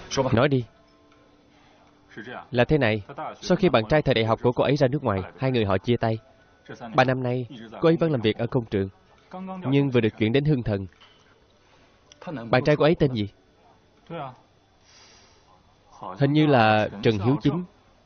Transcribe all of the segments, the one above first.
Nói đi. Là thế này, sau khi bạn trai thời đại học của cô ấy ra nước ngoài, hai người họ chia tay. 3 năm nay, cô ấy vẫn làm việc ở công trường, nhưng vừa được chuyển đến Hưng Thần. Bạn trai của ấy tên gì? Hình như là Trần Hiếu Chính.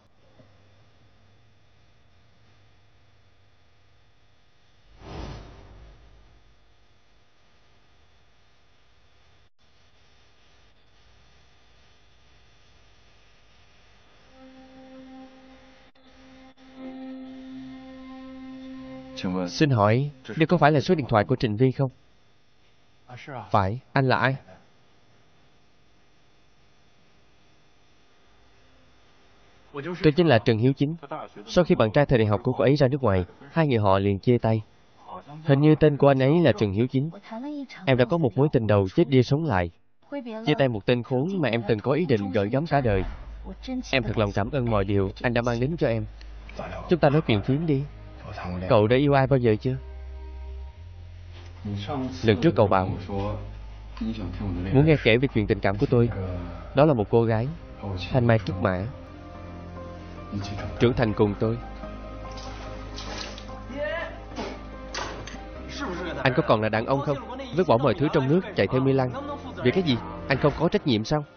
Xin hỏi, đây có phải là số điện thoại của Trịnh Vi không? Phải, anh là ai? Tôi chính là Trần Hiếu Chính. Sau khi bạn trai thời đại học của cô ấy ra nước ngoài, hai người họ liền chia tay. Hình như tên của anh ấy là Trần Hiếu Chính. Em đã có một mối tình đầu chết đi sống lại. Chia tay một tên khốn mà em từng có ý định gửi gắm cả đời. Em thật lòng cảm ơn mọi điều anh đã mang đến cho em. Chúng ta nói chuyện phím đi. Cậu đã yêu ai bao giờ chưa? Lần trước cậu bảo muốn nghe kể về chuyện tình cảm của tôi. Đó là một cô gái thanh mai trúc mã, trưởng thành cùng tôi. Anh có còn là đàn ông không? Vứt bỏ mọi thứ trong nước chạy theo Milan. Vì cái gì? Anh không có trách nhiệm sao?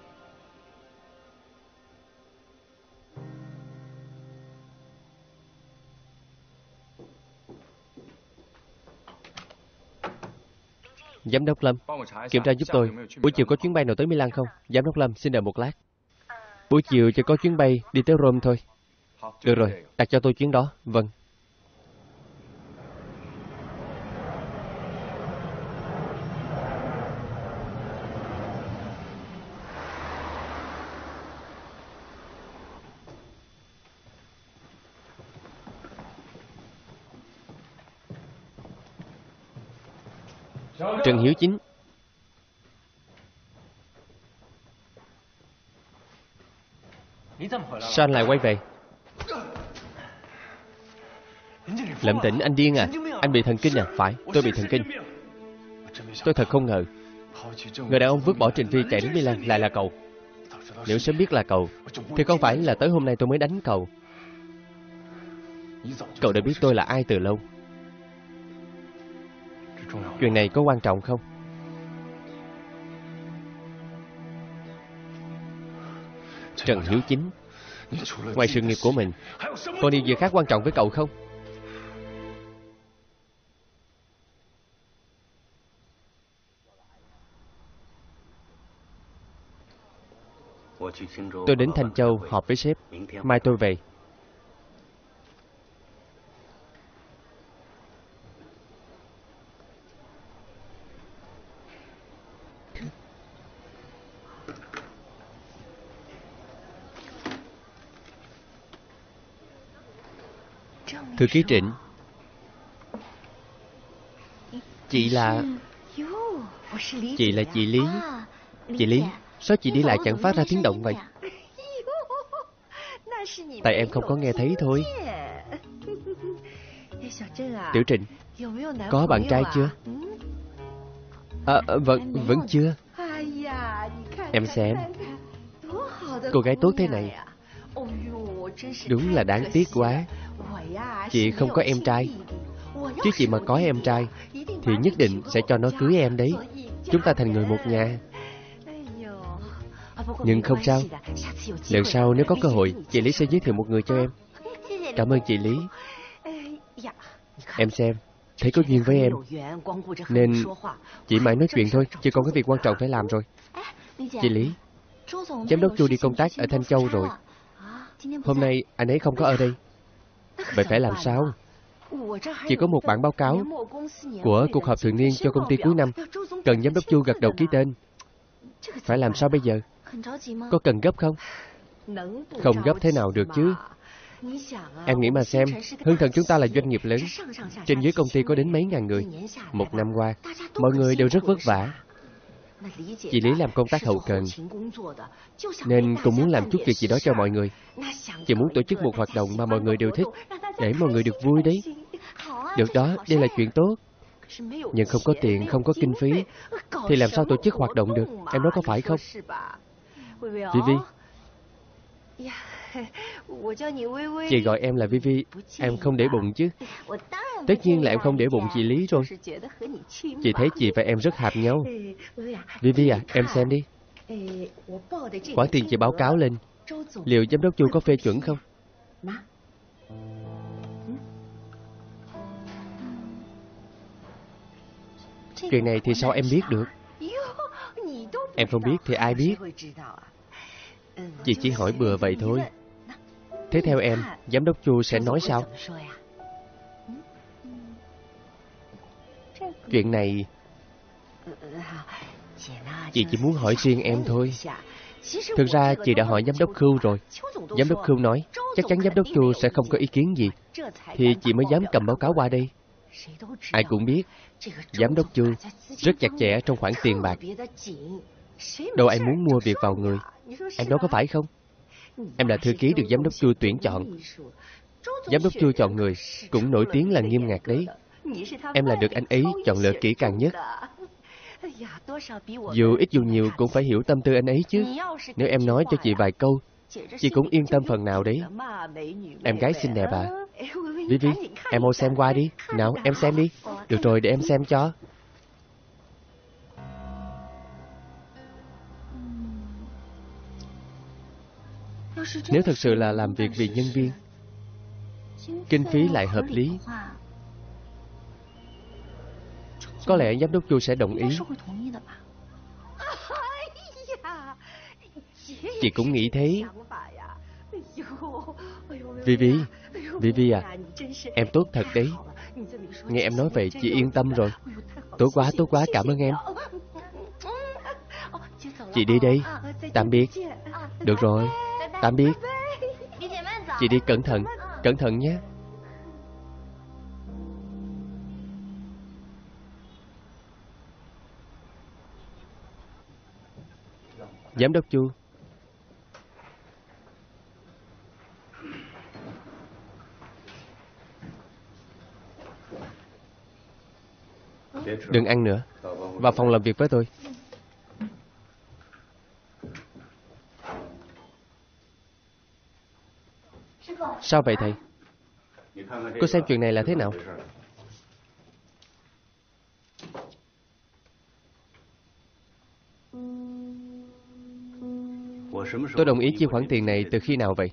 Giám đốc Lâm, kiểm tra giúp tôi. Buổi chiều có chuyến bay nào tới Milan không? Giám đốc Lâm, xin đợi một lát. Buổi chiều chỉ có chuyến bay đi tới Rome thôi. Được rồi, đặt cho tôi chuyến đó. Vâng. Trần Hiếu Chính. Sao anh lại quay về? Lẩm tĩnh, anh điên à? Anh bị thần kinh à? Phải, tôi bị thần kinh. Tôi thật không ngờ người đàn ông vứt bỏ Trình Phi chạy đến Milan lại là cậu. Nếu sớm biết là cậu thì không phải là tới hôm nay tôi mới đánh cậu. Cậu đã biết tôi là ai từ lâu. Chuyện này có quan trọng không? Trần Hiếu Chính, ngoài sự nghiệp của mình, còn điều gì khác quan trọng với cậu không? Tôi đến Thanh Châu họp với sếp. Mai tôi về. Thư ký Trịnh. Chị là chị Lý. Chị Lý, sao chị đi lại chẳng phát ra tiếng động vậy? Tại em không có nghe thấy thôi. Tiểu Trịnh, có bạn trai chưa? Vẫn chưa. Em xem, cô gái tốt thế này. Đúng là đáng tiếc quá. Chị không có em trai. Chứ chị mà có em trai thì nhất định sẽ cho nó cưới em đấy. Chúng ta thành người một nhà. Nhưng không sao, lần sau nếu có cơ hội, chị Lý sẽ giới thiệu một người cho em. Cảm ơn chị Lý. Em xem, thấy có duyên với em nên chỉ mãi nói chuyện thôi, chứ còn cái việc quan trọng phải làm rồi. Chị Lý, giám đốc Chu đi công tác ở Thanh Châu rồi. Hôm nay anh ấy không có ở đây. Vậy phải làm sao? Chỉ có một bản báo cáo của cuộc họp thường niên cho công ty cuối năm, cần giám đốc Chu gật đầu ký tên. Phải làm sao bây giờ? Có cần gấp không? Không gấp thế nào được chứ. Em nghĩ mà xem, Hưng Thần chúng ta là doanh nghiệp lớn. Trên dưới công ty có đến mấy ngàn người. Một năm qua, mọi người đều rất vất vả. Chị Lý làm công tác hậu cần nên cũng muốn làm chút việc gì đó cho mọi người. Chị muốn tổ chức một hoạt động mà mọi người đều thích, để mọi người được vui đấy. Được đó, đây là chuyện tốt. Nhưng không có tiền, không có kinh phí thì làm sao tổ chức hoạt động được? Em nói có phải không? Vivi. Chị gọi em là Vivi, em không để bụng chứ? Tất nhiên là em không để bụng chị Lý rồi. Chị thấy chị và em rất hợp nhau. Vivi à, em xem đi. Khoản tiền chị báo cáo lên, liệu giám đốc Chu có phê chuẩn không? Chuyện này thì sao em biết được? Em không biết thì ai biết? Chị chỉ hỏi bừa vậy thôi. Thế theo em, giám đốc Chu sẽ nói sao? Chuyện này chị chỉ muốn hỏi riêng em thôi. Thực ra chị đã hỏi giám đốc Khưu rồi. Giám đốc Khưu nói chắc chắn giám đốc Chu sẽ không có ý kiến gì, thì chị mới dám cầm báo cáo qua đây. Ai cũng biết giám đốc Chu rất chặt chẽ trong khoản tiền bạc. Đâu ai muốn mua việc vào người. Em nói có phải không? Em là thư ký được giám đốc Chu tuyển chọn. Giám đốc Chu chọn người cũng nổi tiếng là nghiêm ngặt đấy. Em là được anh ấy chọn lựa kỹ càng nhất. Dù ít dù nhiều cũng phải hiểu tâm tư anh ấy chứ. Nếu em nói cho chị vài câu, chị cũng yên tâm phần nào đấy. Em gái xinh đẹp à? Vivi, em mau xem qua đi. Nào, em xem đi. Được rồi, để em xem cho. Nếu thật sự là làm việc vì nhân viên, kinh phí lại hợp lý, có lẽ giám đốc Chu sẽ đồng ý. Chị cũng nghĩ thế. Vivi, Vivi à, em tốt thật đấy. Nghe em nói vậy chị yên tâm rồi. Tốt quá, cảm ơn em. Chị đi đây. Tạm biệt. Được rồi, tạm biệt. Chị đi cẩn thận nhé. Giám đốc Chu. Đừng ăn nữa. Vào phòng làm việc với tôi. Sao vậy thầy? Cô xem chuyện này là thế nào? Tôi đồng ý chi khoản tiền này từ khi nào vậy?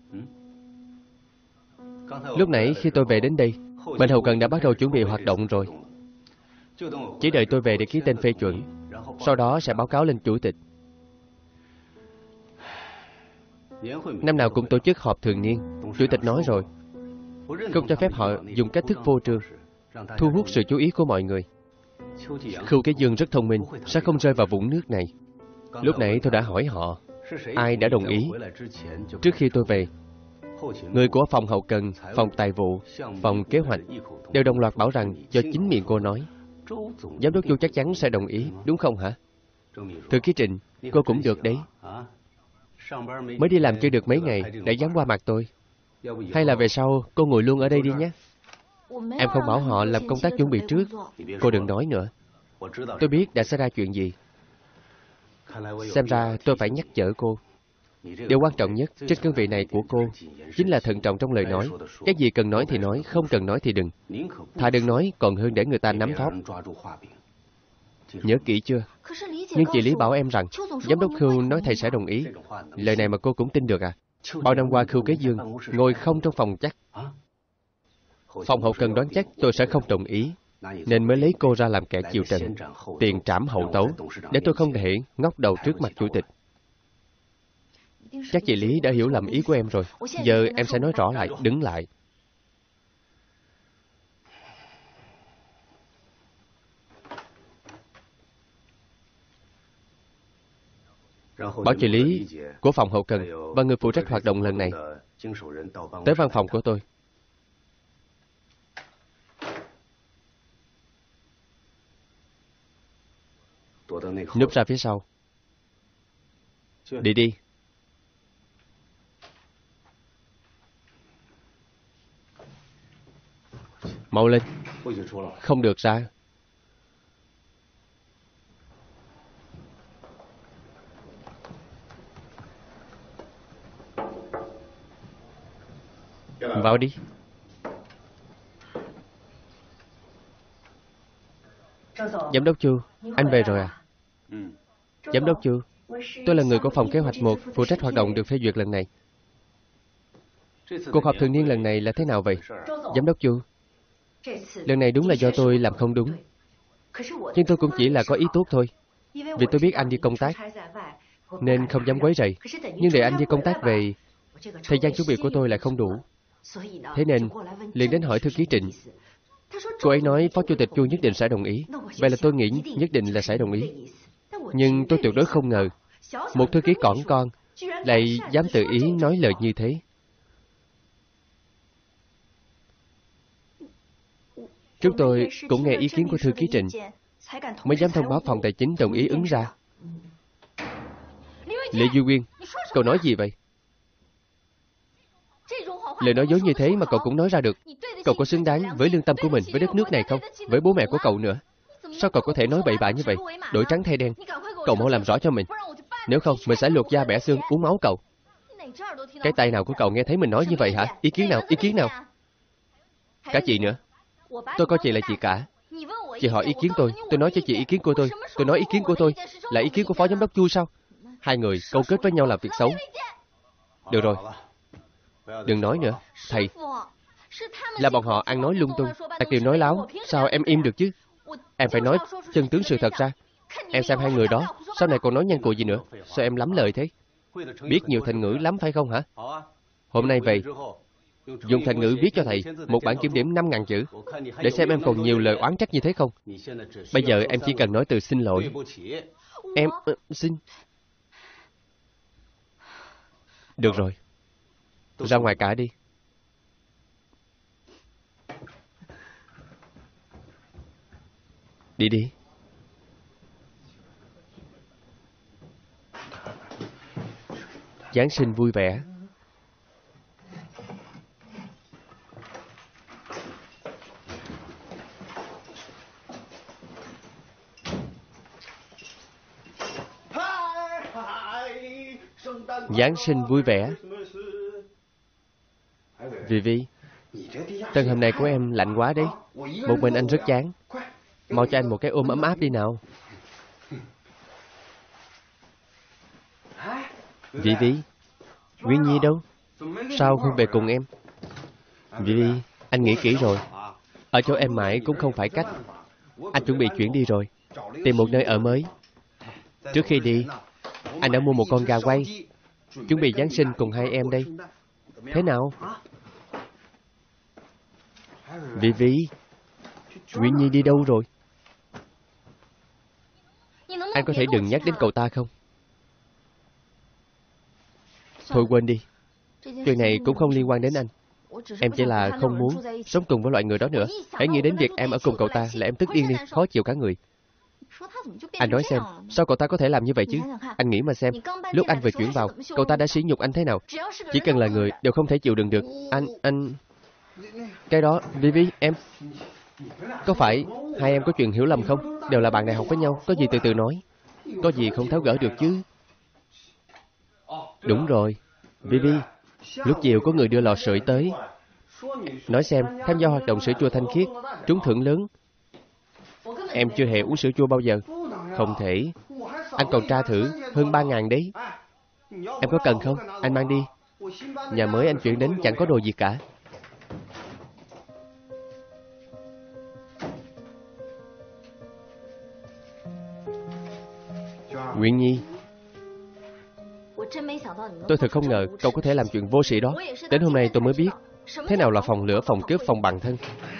Lúc nãy khi tôi về đến đây, bên hậu cần đã bắt đầu chuẩn bị hoạt động rồi. Chỉ đợi tôi về để ký tên phê chuẩn, sau đó sẽ báo cáo lên chủ tịch. Năm nào cũng tổ chức họp thường niên. Chủ tịch nói rồi, không cho phép họ dùng cách thức vô trương, thu hút sự chú ý của mọi người. Khưu Cái Dương rất thông minh, sẽ không rơi vào vũng nước này. Lúc nãy tôi đã hỏi họ, ai đã đồng ý. Trước khi tôi về, người của phòng hậu cần, phòng tài vụ, phòng kế hoạch đều đồng loạt bảo rằng do chính miệng cô nói. Giám đốc Chu chắc chắn sẽ đồng ý, đúng không hả? Thư ký Trình, cô cũng được đấy. Mới đi làm chưa được mấy ngày đã dám qua mặt tôi. Hay là về sau cô ngồi luôn ở đây đi nhé. Em không bảo họ làm công tác chuẩn bị trước. Cô đừng nói nữa. Tôi biết đã xảy ra chuyện gì. Xem ra tôi phải nhắc nhở cô. Điều quan trọng nhất trên cương vị này của cô chính là thận trọng trong lời nói. Cái gì cần nói thì nói, không cần nói thì đừng. Thà đừng nói còn hơn để người ta nắm thóp. Nhớ kỹ chưa? Nhưng chị Lý bảo em rằng giám đốc Khưu nói thầy sẽ đồng ý. Lời này mà cô cũng tin được à? Bao năm qua Khưu Cái Dương ngồi không trong phòng chắc. Phòng hậu cần đoán chắc tôi sẽ không đồng ý, nên mới lấy cô ra làm kẻ chịu trận, tiền trảm hậu tấu, để tôi không thể ngóc đầu trước mặt chủ tịch. Chắc chị Lý đã hiểu lầm ý của em rồi. Giờ em sẽ nói rõ lại, đứng lại. Bảo chị Lý của phòng hậu cần và người phụ trách hoạt động lần này tới văn phòng của tôi. Núp ra phía sau. Đi đi. Mau lên. Không được ra. Vào đi. Giám đốc Chu, anh về rồi à? Giám đốc Chu, tôi là người của phòng kế hoạch 1, phụ trách hoạt động được phê duyệt lần này. Cuộc họp thường niên lần này là thế nào vậy? Giám đốc Chu, lần này đúng là do tôi làm không đúng. Nhưng tôi cũng chỉ là có ý tốt thôi. Vì tôi biết anh đi công tác, nên không dám quấy rầy. Nhưng để anh đi công tác về, thời gian chuẩn bị của tôi lại không đủ. Thế nên, liền đến hỏi thư ký Trịnh. Cô ấy nói Phó Chủ tịch Chu nhất định sẽ đồng ý. Vậy là tôi nghĩ nhất định là sẽ đồng ý. Nhưng tôi tuyệt đối không ngờ, một thư ký cỏn con lại dám tự ý nói lời như thế. Chúng tôi cũng nghe ý kiến của thư ký Trịnh, mới dám thông báo phòng tài chính đồng ý ứng ra. Lệ Duy Quyên, cậu nói gì vậy? Lời nói dối như thế mà cậu cũng nói ra được. Cậu có xứng đáng với lương tâm của mình, với đất nước này không? Với bố mẹ của cậu nữa. Sao cậu có thể nói bậy bạ như vậy? Đổi trắng thay đen. Cậu mau làm rõ cho mình. Nếu không, mình sẽ luộc da bẻ xương, uống máu cậu. Cái tai nào của cậu nghe thấy mình nói như vậy hả? Ý kiến nào? Ý kiến nào? Cả chị nữa. Tôi coi chị là chị cả. Chị hỏi ý kiến tôi nói cho chị ý kiến của tôi. Tôi nói ý kiến của tôi là ý kiến của Phó Giám đốc Chu sao? Hai người câu kết với nhau làm việc xấu. Được rồi, đừng nói nữa. Thầy, là bọn họ ăn nói lung tung, Đạt Kiều nói láo. Sao em im được chứ? Em phải nói chân tướng sự thật ra. Em xem hai người đó, sau này còn nói nhân cùi gì nữa? Sao em lắm lời thế? Biết nhiều thành ngữ lắm phải không hả? Hôm nay về, dùng thành ngữ viết cho thầy một bản kiểm điểm 5.000 chữ, để xem em còn nhiều lời oán trách như thế không. Bây giờ em chỉ cần nói từ xin lỗi. Em xin. Được rồi, ra ngoài cả đi. Đi đi. Giáng sinh vui vẻ. Giáng sinh vui vẻ. Vivi, tầng hầm này của em lạnh quá đấy. Một mình anh rất chán. Mau cho anh một cái ôm ấm áp đi nào. Vivi, Nguyên Nhi đâu? Sao không về cùng em? Vivi, anh nghĩ kỹ rồi. Ở chỗ em mãi cũng không phải cách. Anh chuẩn bị chuyển đi rồi, tìm một nơi ở mới. Trước khi đi, anh đã mua một con gà quay, chuẩn bị Giáng sinh cùng hai em đây. Thế nào? Vivi, Nguyên Nhi đi đâu rồi? Anh có thể đừng nhắc đến cậu ta không? Thôi quên đi. Chuyện này cũng không liên quan đến anh. Em chỉ là không muốn sống cùng với loại người đó nữa. Hãy nghĩ đến việc em ở cùng cậu ta là em tức điên đi, khó chịu cả người. Anh nói xem, sao cậu ta có thể làm như vậy chứ? Anh nghĩ mà xem, lúc anh vừa chuyển vào, cậu ta đã sỉ nhục anh thế nào? Chỉ cần là người đều không thể chịu đựng được. Anh... Cái đó, Vivi, em... Có phải hai em có chuyện hiểu lầm không? Đều là bạn đại học với nhau, có gì từ từ nói. Có gì không tháo gỡ được chứ? Đúng rồi, Vivi, lúc chiều có người đưa lò sưởi tới, nói xem tham gia hoạt động sữa chua thanh khiết, trúng thưởng lớn. Em chưa hề uống sữa chua bao giờ. Không thể. Anh còn tra thử hơn 3.000 đấy. Em có cần không? Anh mang đi. Nhà mới anh chuyển đến chẳng có đồ gì cả. Nguyễn Nhi, tôi thật không ngờ cậu có thể làm chuyện vô sĩ đó. Đến hôm nay tôi mới biết thế nào là phòng lửa, phòng cướp, phòng bằng thân.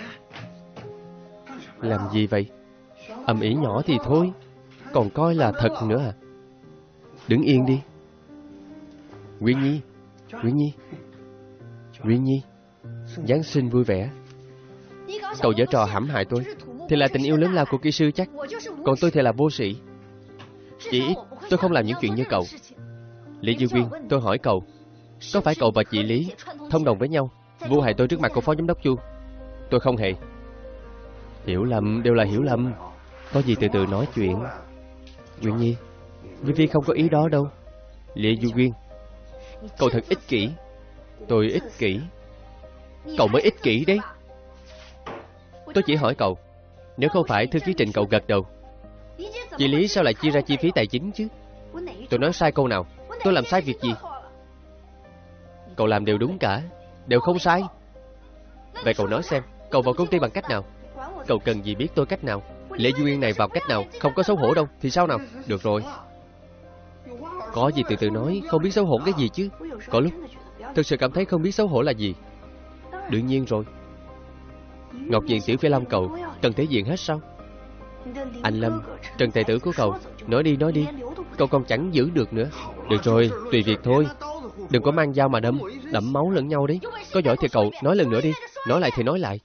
Làm gì vậy? Ầm ĩ nhỏ thì thôi, còn coi là thật nữa à? Đứng yên đi. Nguyễn Nhi, Nguyễn Nhi, Nguyễn Nhi, Giáng sinh vui vẻ. Cậu giở trò hãm hại tôi thì là tình yêu lớn lao của kỹ sư chắc. Còn tôi thì là vô sĩ. Chỉ ít tôi không làm những chuyện như cậu. Lý Dư Quyên, tôi hỏi cậu, có phải cậu và chị Lý thông đồng với nhau vu hại tôi trước mặt của Phó Giám đốc Chu? Tôi không hề. Hiểu lầm đều là hiểu lầm. Có gì từ từ nói chuyện. Nguyễn Nhi, Vivi không có ý đó đâu. Lý Dư Quyên, cậu thật ích kỷ. Tôi ích kỷ. Cậu mới ích kỷ đấy. Tôi chỉ hỏi cậu, nếu không phải thư ký Trịnh cậu gật đầu, chị Lý sao lại chia ra chi phí tài chính chứ? Tôi nói sai câu nào? Tôi làm sai việc gì? Cậu làm đều đúng cả, đều không sai. Vậy cậu nói xem, cậu vào công ty bằng cách nào? Cậu cần gì biết tôi cách nào? Lễ Duy Yên này vào cách nào? Không có xấu hổ đâu, thì sao nào? Được rồi, có gì từ từ nói, không biết xấu hổ cái gì chứ? Có lúc thực sự cảm thấy không biết xấu hổ là gì. Đương nhiên rồi. Ngọc Diện Tiểu Phi Lâm cậu cần thể diện hết sao? Anh Lâm, Trần tài tử của cậu, nói đi, cậu còn chẳng giữ được nữa. Được rồi, tùy việc thôi. Đừng có mang dao mà đẫm máu lẫn nhau đấy. Có giỏi thì cậu nói lần nữa đi. Nói lại thì nói lại.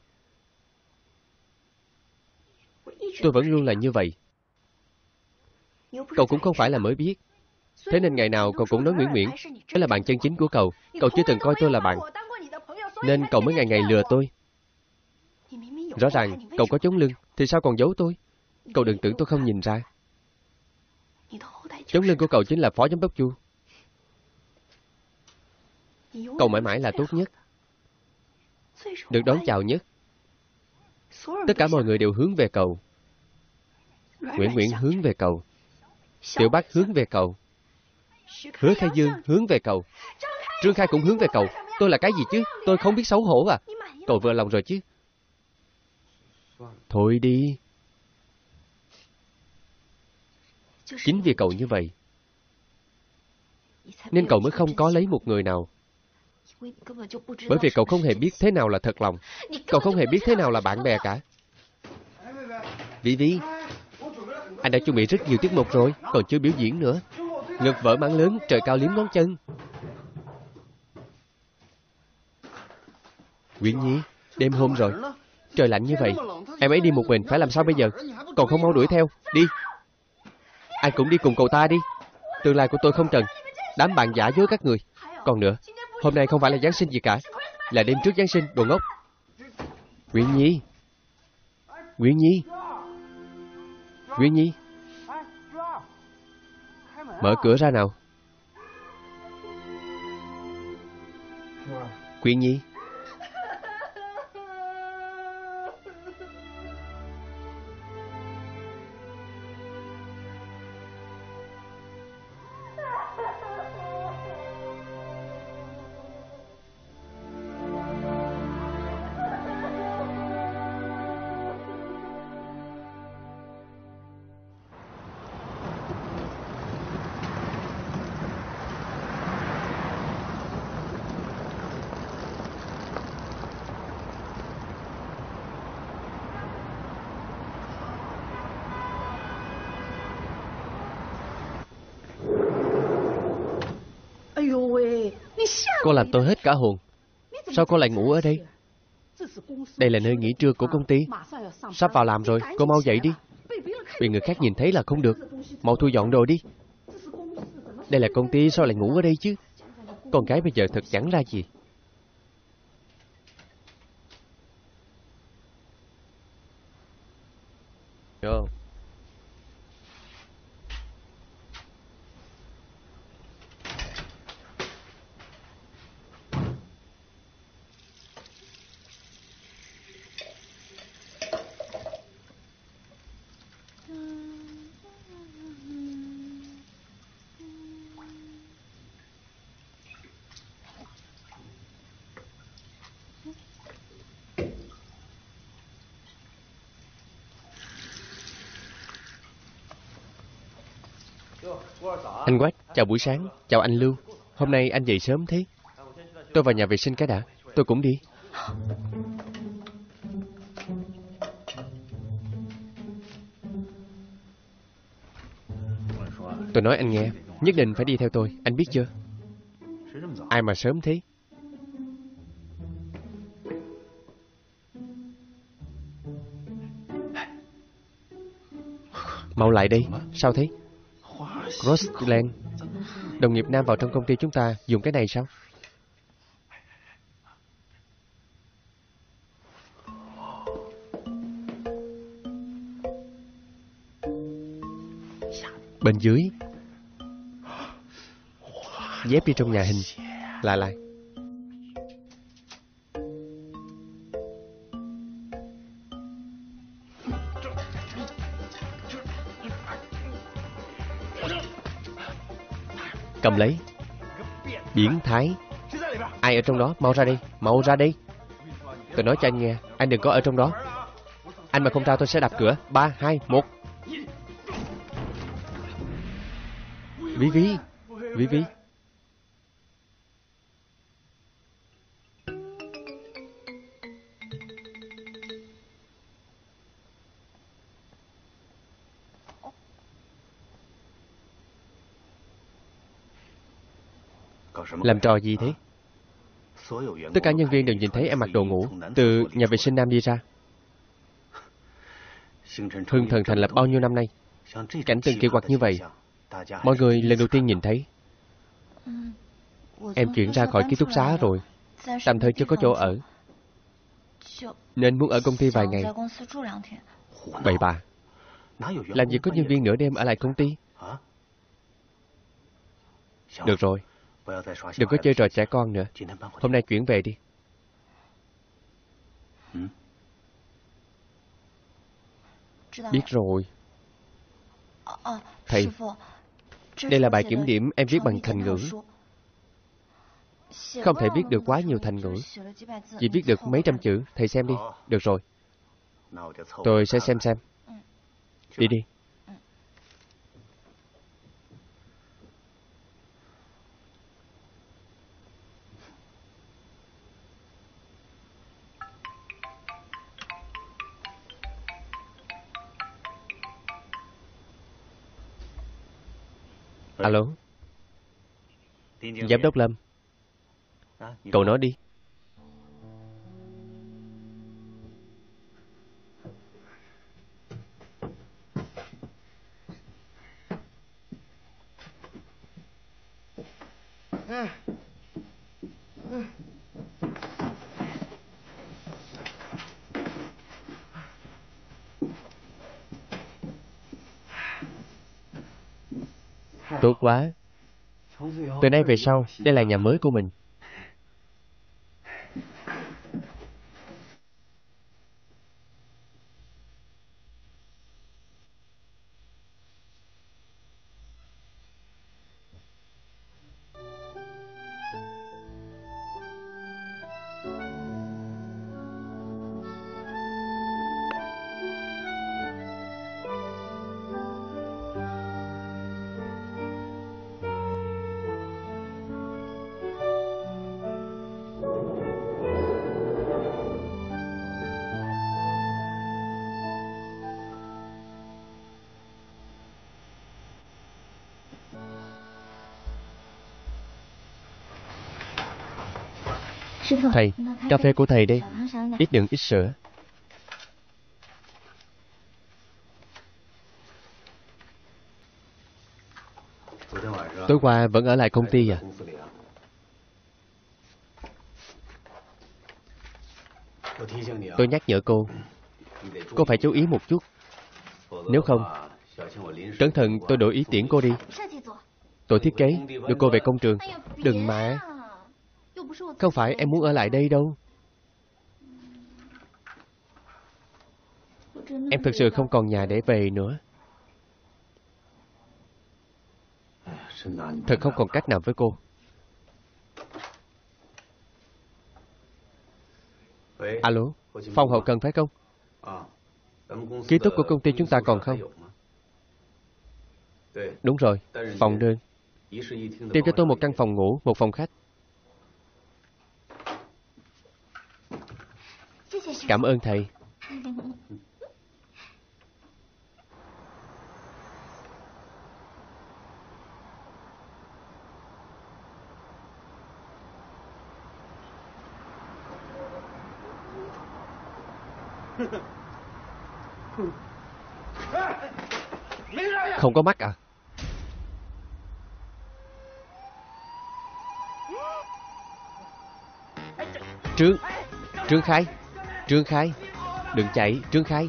Tôi vẫn luôn là như vậy. Cậu cũng không phải là mới biết. Thế nên ngày nào cậu cũng nói Nguyễn Nguyễn đó là bạn chân chính của cậu. Cậu chưa từng coi tôi là bạn, nên cậu mới ngày ngày lừa tôi. Rõ ràng cậu có chống lưng, thì sao còn giấu tôi? Cậu đừng tưởng tôi không nhìn ra. Chống lưng của cậu chính là phó giám đốc Chu. Cậu mãi mãi là tốt nhất, được đón chào nhất. Tất cả mọi người đều hướng về cậu. Nguyễn Nguyễn hướng về cậu, Tiểu Bác hướng về cậu, Hứa Khai Dương hướng về cậu, Trương Khai cũng hướng về cậu. Tôi là cái gì chứ? Tôi không biết xấu hổ à? Cậu vừa lòng rồi chứ? Thôi đi. Chính vì cậu như vậy nên cậu mới không có lấy một người nào. Bởi vì cậu không hề biết thế nào là thật lòng. Cậu không hề biết thế nào là bạn bè cả. Vi Vi, anh đã chuẩn bị rất nhiều tiết mục rồi, còn chưa biểu diễn nữa. Ngực vỡ mảng lớn, trời cao liếm ngón chân. Nguyễn Nhi, đêm hôm rồi, trời lạnh như vậy, em ấy đi một mình, phải làm sao bây giờ? Còn không mau đuổi theo, đi. Anh cũng đi cùng cậu ta đi. Tương lai của tôi không trần, đám bạn giả dối các người. Còn nữa, hôm nay không phải là Giáng sinh gì cả, là đêm trước Giáng sinh, đồ ngốc. Nguyễn Nhi, Nguyễn Nhi, Nguyễn Nhi, mở cửa ra nào. Quyện Nhi. Cô làm tôi hết cả hồn. Sao cô lại ngủ ở đây? Đây là nơi nghỉ trưa của công ty. Sắp vào làm rồi, cô mau dậy đi. Bị người khác nhìn thấy là không được. Mau thu dọn đồ đi. Đây là công ty, sao lại ngủ ở đây chứ? Con gái bây giờ thật chẳng ra gì. Được. Anh Quách, chào buổi sáng. Chào anh Lưu. Hôm nay anh dậy sớm thế? Tôi vào nhà vệ sinh cái đã. Tôi cũng đi. Tôi nói anh nghe, nhất định phải đi theo tôi, anh biết chưa? Ai mà sớm thế? Mau lại đây. Sao thế? Crossland. Đồng nghiệp nam vào trong công ty chúng ta dùng cái này sao? Bên dưới. Dép đi trong nhà hình. Lại. Cầm lấy. Biến thái. Ai ở trong đó? Mau ra đây. Mau ra đây. Tôi nói cho anh nghe, anh đừng có ở trong đó. Anh mà không ra tôi sẽ đập cửa. 3, 2, 1. Ví Ví. Ví Ví. Làm trò gì thế? Tất cả nhân viên đều nhìn thấy em mặc đồ ngủ từ nhà vệ sinh nam đi ra. Hưng Thần thành lập bao nhiêu năm nay, cảnh tượng kỳ quặc như vậy mọi người lần đầu tiên nhìn thấy. Em chuyển ra khỏi ký túc xá rồi, tạm thời chưa có chỗ ở, nên muốn ở công ty vài ngày. Bậy bạ. Làm gì có nhân viên nửa đêm ở lại công ty. Được rồi, đừng có chơi trò trẻ con nữa. Hôm nay chuyển về đi. Biết rồi. Thầy, đây là bài kiểm điểm em viết bằng thành ngữ. Không thể viết được quá nhiều thành ngữ, chỉ viết được mấy trăm chữ. Thầy xem đi. Được rồi, tôi sẽ xem. Đi đi. Alo. Giám đốc Lâm. Cậu nói đi. Tốt quá. Từ nay về sau, đây là nhà mới của mình. Thầy, cà phê của thầy đây. Ít đường, ít sữa. Tối qua vẫn ở lại công ty à? Tôi nhắc nhở cô phải chú ý một chút. Nếu không, cẩn thận tôi đổi ý tiễn cô đi. Tổ thiết kế đưa cô về công trường. Đừng mà. Không phải em muốn ở lại đây đâu. Em thực sự không còn nhà để về nữa. Thật không còn cách nào với cô. Alo, phòng hậu cần phải không? Ký túc của công ty chúng ta còn không? Đúng rồi, phòng đơn. Tìm cho tôi một căn phòng ngủ, một phòng khách. Cảm ơn thầy. Không có mắt à? Trương Khai. Trương Khai, đừng chạy. Trương Khai,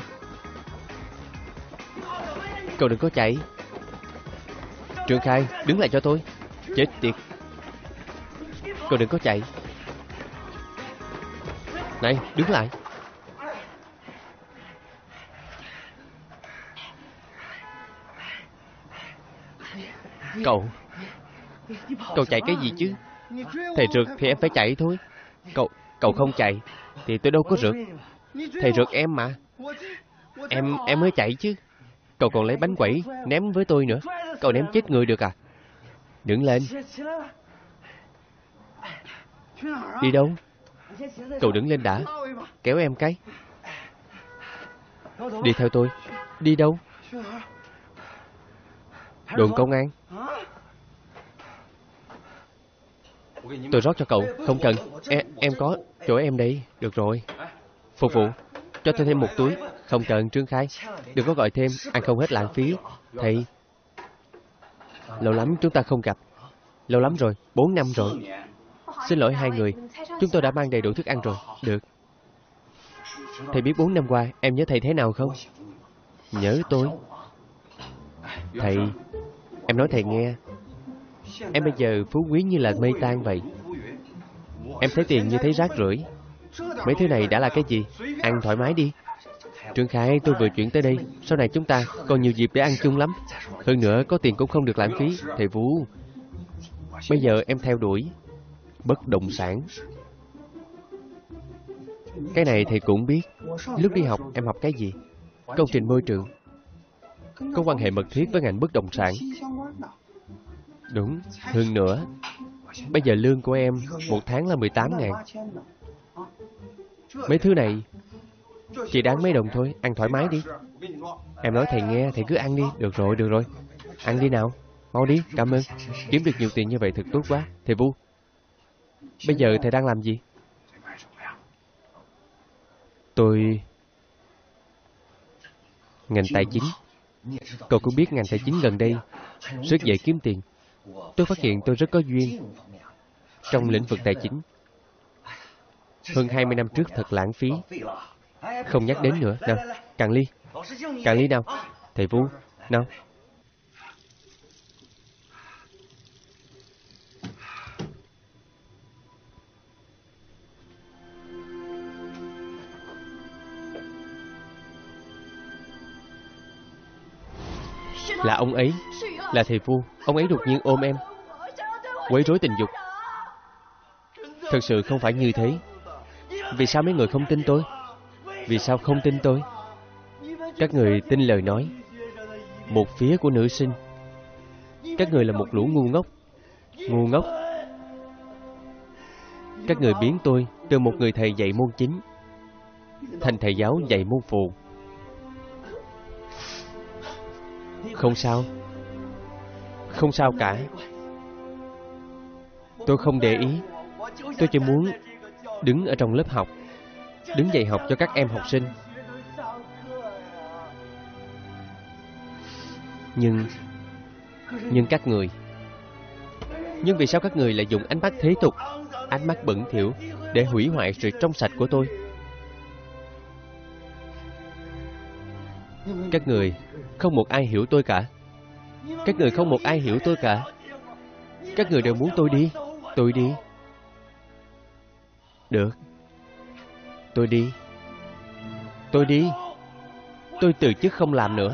cậu đừng có chạy. Trương Khai, đứng lại cho tôi. Chết tiệt. Cậu đừng có chạy. Này, đứng lại. Cậu Cậu chạy cái gì chứ? Thầy rượt thì em phải chạy thôi. Cậu không chạy thì tôi đâu có rượt. Thầy rượt em mà. Em mới chạy chứ. Cậu còn lấy bánh quẩy ném với tôi nữa. Cậu ném chết người được à? Đứng lên. Đi đâu? Cậu đứng lên đã. Kéo em cái. Đi theo tôi. Đi đâu? Đồn công an. Tôi rót cho cậu. Không cần. Em có chỗ em đây. Được rồi. Phục vụ. Cho tôi thêm một túi. Không cần, Trương Khai. Đừng có gọi thêm. Ăn không hết lãng phí. Thầy, lâu lắm chúng ta không gặp. Lâu lắm rồi. 4 năm rồi. Xin lỗi hai người. Chúng tôi đã mang đầy đủ thức ăn rồi. Được. Thầy biết 4 năm qua em nhớ thầy thế nào không? Nhớ tôi. Thầy, em nói thầy nghe. Em bây giờ phú quý như là mây tan vậy. Em thấy tiền như thấy rác rưởi. Mấy thứ này đã là cái gì? Ăn thoải mái đi. Trương Khai, tôi vừa chuyển tới đây. Sau này chúng ta còn nhiều dịp để ăn chung lắm. Hơn nữa, có tiền cũng không được lãng phí. Thầy Vũ, bây giờ em theo đuổi bất động sản. Cái này thầy cũng biết. Lúc đi học, em học cái gì? Công trình môi trường. Có quan hệ mật thiết với ngành bất động sản. Đúng, hơn nữa. Bây giờ lương của em một tháng là 18.000. Mấy thứ này chỉ đáng mấy đồng thôi. Ăn thoải mái đi. Em nói thầy nghe, thầy cứ ăn đi. Được rồi, được rồi. Ăn đi nào. Mau đi, cảm ơn. Kiếm được nhiều tiền như vậy thật tốt quá. Thầy Vu, bây giờ thầy đang làm gì? Tôi... ngành tài chính. Cậu cũng biết ngành tài chính gần đây rất dễ kiếm tiền. Tôi phát hiện tôi rất có duyên trong lĩnh vực tài chính. Hơn 20 năm trước thật lãng phí. Không nhắc đến nữa. Nào, cạn ly. Cạn ly nào. Thầy Vu, nào. Là ông ấy. Là thầy Vu. Ông ấy đột nhiên ôm em, quấy rối tình dục. Thật sự không phải như thế. Vì sao mấy người không tin tôi? Vì sao không tin tôi? Các người tin lời nói một phía của nữ sinh. Các người là một lũ ngu ngốc. Ngu ngốc. Các người biến tôi từ một người thầy dạy môn chính thành thầy giáo dạy môn phụ. Không sao. Không sao cả. Tôi không để ý. Tôi chỉ muốn đứng ở trong lớp học, đứng dạy học cho các em học sinh. Nhưng các người... Nhưng vì sao các người lại dùng ánh mắt thế tục, ánh mắt bẩn thỉu để hủy hoại sự trong sạch của tôi? Các người không một ai hiểu tôi cả. Các người không một ai hiểu tôi cả. Các người đều muốn tôi đi. Tôi đi. Được. Tôi đi. Tôi đi. Tôi từ chức không làm nữa.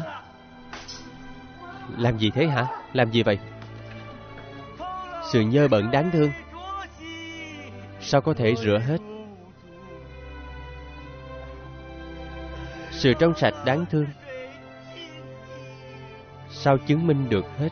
Làm gì thế hả? Làm gì vậy? Sự nhơ bẩn đáng thương sao có thể rửa hết? Sự trong sạch đáng thương sao chứng minh được hết?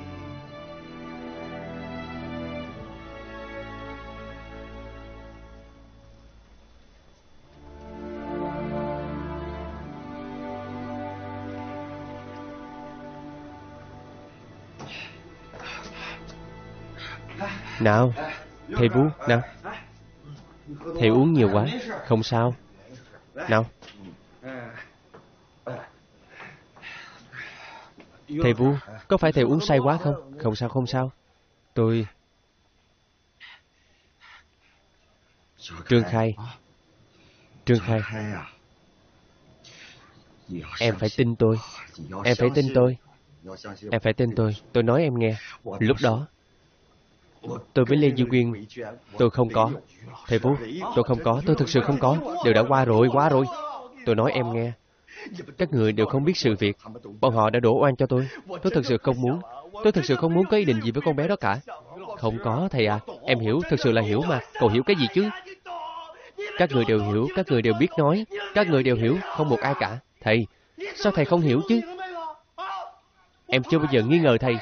Nào, thầy Vũ, nào. Thầy uống nhiều quá. Không sao. Nào. Thầy Vu, có phải thầy uống say quá không? Không sao, không sao. Tôi... Trương Khai. Trương Khai. Em phải tin tôi. Em phải tin tôi. Em phải tin tôi. Tôi nói em nghe. Lúc đó tôi với Lê Duy Quyên, tôi không có. Thầy Vu, tôi không có. Tôi thực sự không có. Đều đã qua rồi, qua rồi. Tôi nói em nghe. Các người đều không biết sự việc. Bọn họ đã đổ oan cho tôi. Tôi thực sự không muốn. Tôi thực sự không muốn có ý định gì với con bé đó cả. Không có thầy à. Em hiểu, thực sự là hiểu mà. Cậu hiểu cái gì chứ? Các người đều hiểu, các người đều biết nói. Các người đều hiểu, không một ai cả. Thầy, sao thầy không hiểu chứ? Em chưa bao giờ nghi ngờ thầy.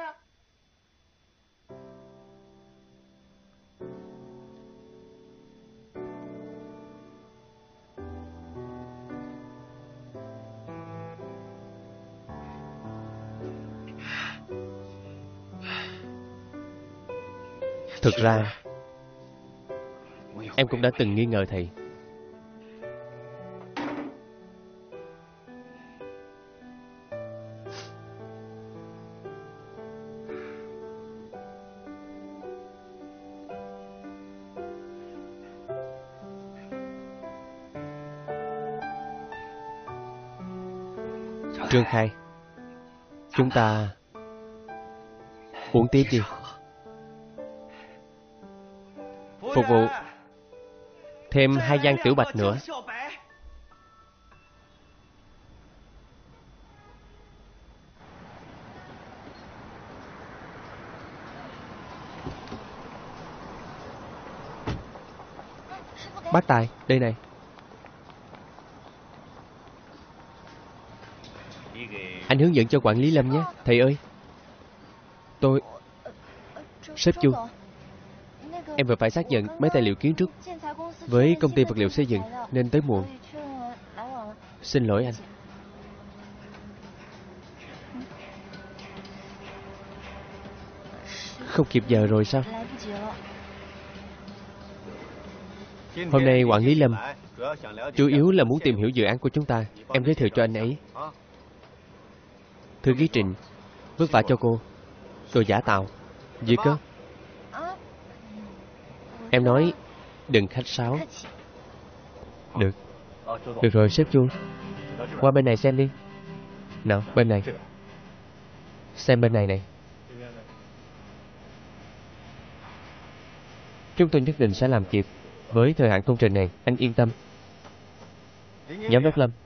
Thực ra, em cũng đã từng nghi ngờ thầy. Trương Khai, chúng ta uống tiếp đi. Phục vụ. Thêm 2 gian tiểu bạch nữa. Bác Tài, đây này. Anh hướng dẫn cho quản lý Lâm nhé. Thầy ơi. Tôi... Sếp Chu, em vừa phải xác nhận mấy tài liệu kiến trúc với công ty vật liệu xây dựng nên tới muộn. Xin lỗi anh. Không kịp giờ rồi sao? Hôm nay quản lý Lâm chủ yếu là muốn tìm hiểu dự án của chúng ta. Em giới thiệu cho anh ấy. Thư ký Trịnh vất vả cho cô. Đồ giả tạo. Gì cơ? Em nói đừng khách sáo. Được. Được rồi sếp Chu. Qua bên này xem đi. Nào, bên này. Xem bên này này. Chúng tôi nhất định sẽ làm kịp với thời hạn công trình này. Anh yên tâm. Giám đốc Lâm,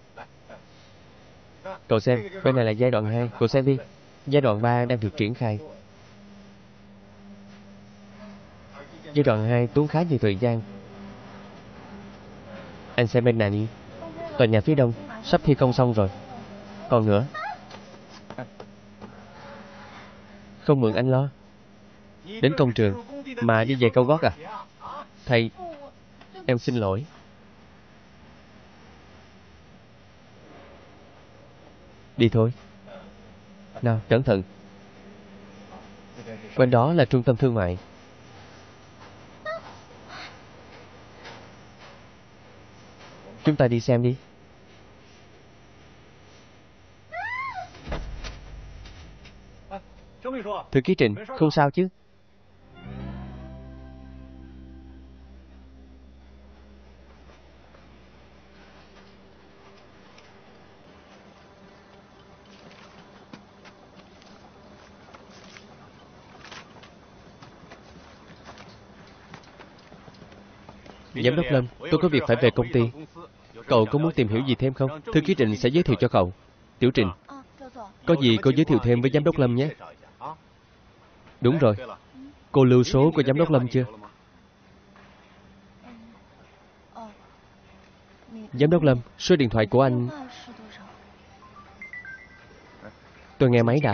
cậu xem, bên này là giai đoạn 2. Cậu xem đi. Giai đoạn 3 đang được triển khai. Giai đoạn 2 tốn khá nhiều thời gian. Anh xem bên này đi. Tòa nhà phía đông sắp thi công xong rồi. Còn nữa. Không mượn anh lo. Đến công trường mà đi giày cao gót à? Thầy, em xin lỗi. Đi thôi. Nào, cẩn thận. Bên đó là trung tâm thương mại. Chúng ta đi xem đi. Thư ký Trịnh, không sao chứ? Giám đốc Lâm, tôi có việc phải về công ty. Cậu có muốn tìm hiểu gì thêm không? Thư ký Trịnh sẽ giới thiệu cho cậu. Tiểu Trịnh, có gì cô giới thiệu thêm với Giám đốc Lâm nhé. Đúng rồi. Cô lưu số của Giám đốc Lâm chưa? Giám đốc Lâm, số điện thoại của anh... Tôi nghe máy đã.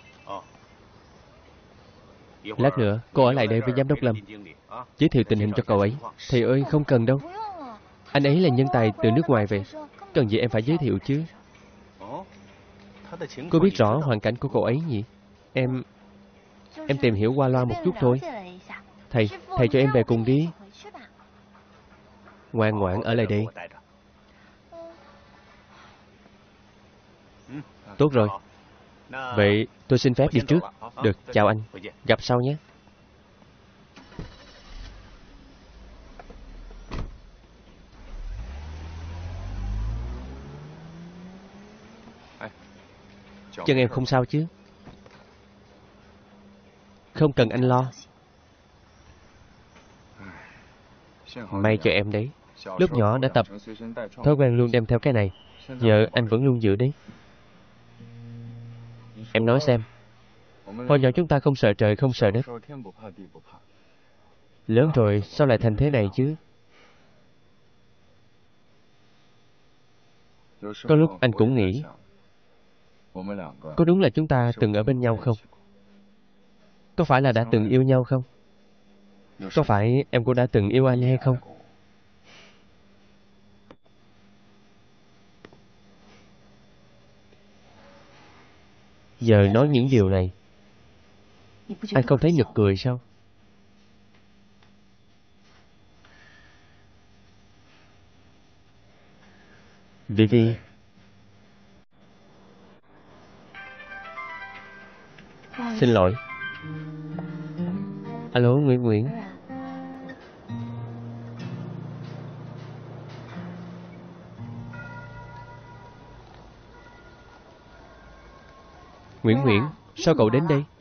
Lát nữa, cô ở lại đây với Giám đốc Lâm, giới thiệu tình hình cho cậu ấy. Thầy ơi, không cần đâu. Anh ấy là nhân tài từ nước ngoài về. Cần gì em phải giới thiệu chứ? Cô biết rõ hoàn cảnh của cậu ấy nhỉ? Em tìm hiểu qua loa một chút thôi. Thầy cho em về cùng đi. Ngoan ngoãn ở lại đây. Tốt rồi. Vậy tôi xin phép đi trước. Được, chào anh. Gặp sau nhé. Chân em không sao chứ? Không cần anh lo. May cho em đấy. Lúc nhỏ đã tập thói quen luôn đem theo cái này. Giờ anh vẫn luôn giữ đấy. Em nói xem, Hồi nhỏ chúng ta không sợ trời, không sợ đất. Lớn rồi, sao lại thành thế này chứ? Có lúc anh cũng nghĩ, có đúng là chúng ta từng ở bên nhau không? Có phải là đã từng yêu nhau không? Có phải em cũng đã từng yêu anh hay không? Giờ nói những điều này, anh không thấy nực cười sao? Vivi. Xin lỗi. Alo, Nguyễn Nguyễn. Nguyễn Nguyễn, sao cậu đến đây?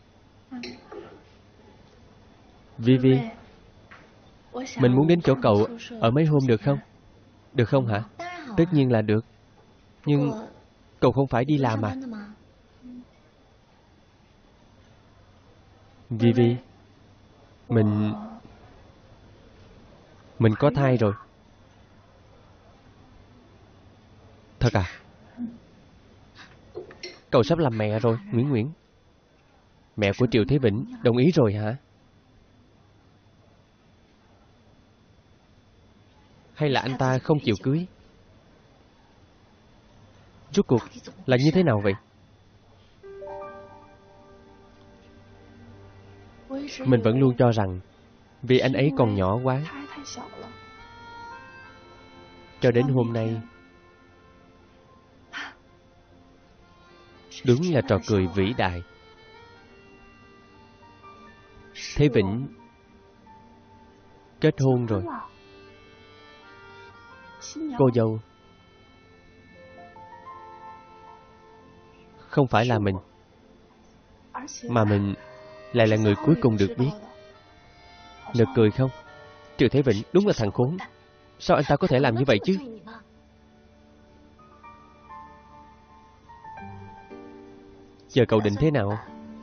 Vivi, mình muốn đến chỗ cậu ở mấy hôm được không? Được không hả? Tất nhiên là được. Nhưng cậu không phải đi làm à? Vivi, mình có thai rồi. Thật à? Cậu sắp làm mẹ rồi, Nguyễn Nguyễn. Mẹ của Triệu Thế Vĩnh đồng ý rồi hả? Hay là anh ta không chịu cưới? Rốt cuộc là như thế nào vậy? Mình vẫn luôn cho rằng vì anh ấy còn nhỏ quá. Cho đến hôm nay, đúng là trò cười vĩ đại. Thế Vĩnh kết hôn rồi. Cô dâu không phải là mình, mà mình lại là người cuối cùng được biết. Nực cười không? Triệu Thế Vĩnh đúng là thằng khốn. Sao anh ta có thể làm như vậy chứ? Giờ cậu định thế nào?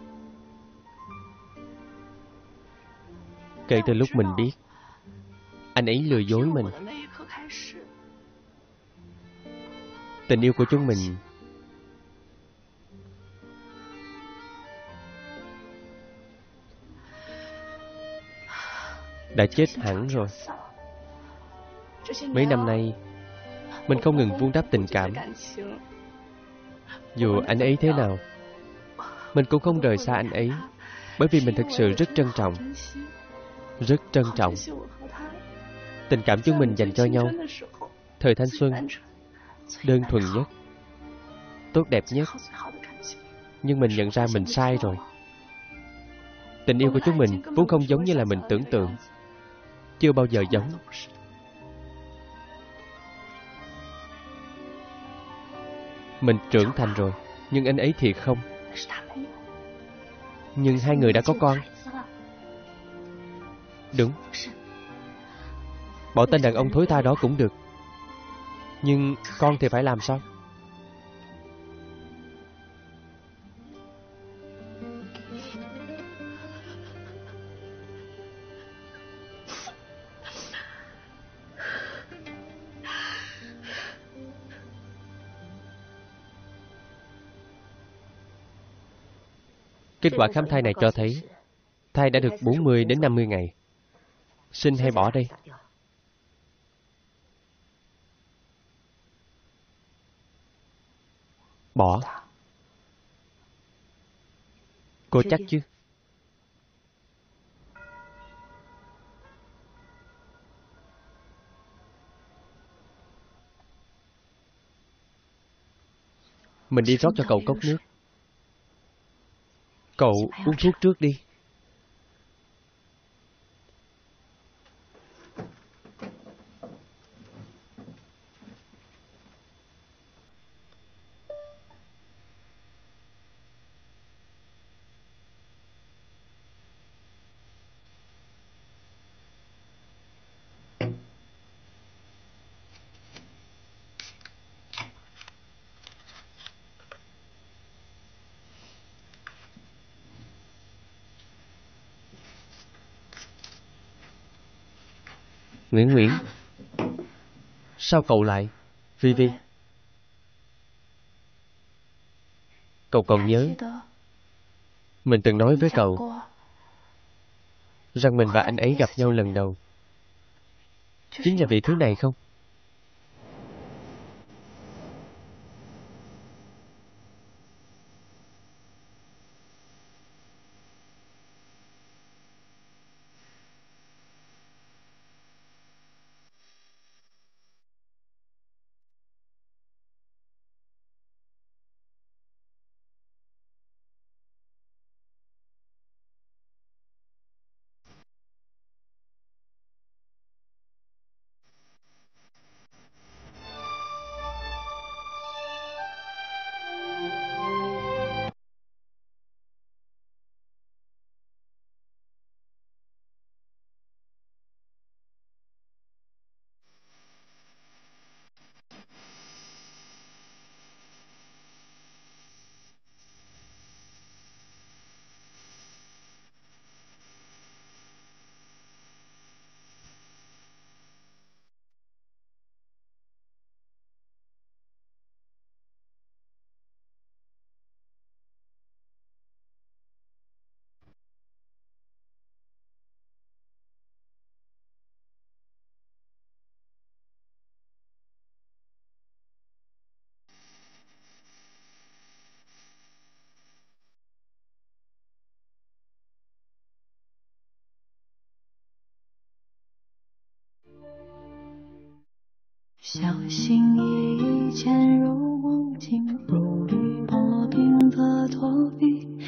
Kể từ lúc mình biết anh ấy lừa dối mình, tình yêu của chúng mình đã chết hẳn rồi. Mấy năm nay mình không ngừng vun đắp tình cảm. Dù anh ấy thế nào, mình cũng không rời xa anh ấy. Bởi vì mình thực sự rất trân trọng. Rất trân trọng tình cảm chúng mình dành cho nhau. Thời thanh xuân, đơn thuần nhất, tốt đẹp nhất. Nhưng mình nhận ra mình sai rồi. Tình yêu của chúng mình vốn không giống như là mình tưởng tượng. Chưa bao giờ giống. Mình trưởng thành rồi, nhưng anh ấy thì không. Nhưng hai người đã có con. Đúng. Bỏ tên đàn ông thối tha đó cũng được. Nhưng con thì phải làm sao? Kết quả khám thai này cho thấy thai đã được 40 đến 50 ngày. Sinh hay bỏ đây? Bỏ. Cô chắc chứ? Mình đi rót cho cậu cốc nước. Cậu uống thuốc trước đi. Nguyễn Nguyễn, sao cậu lại? Vi Vi, cậu còn nhớ mình từng nói với cậu rằng mình và anh ấy gặp nhau lần đầu chính là vì thứ này không?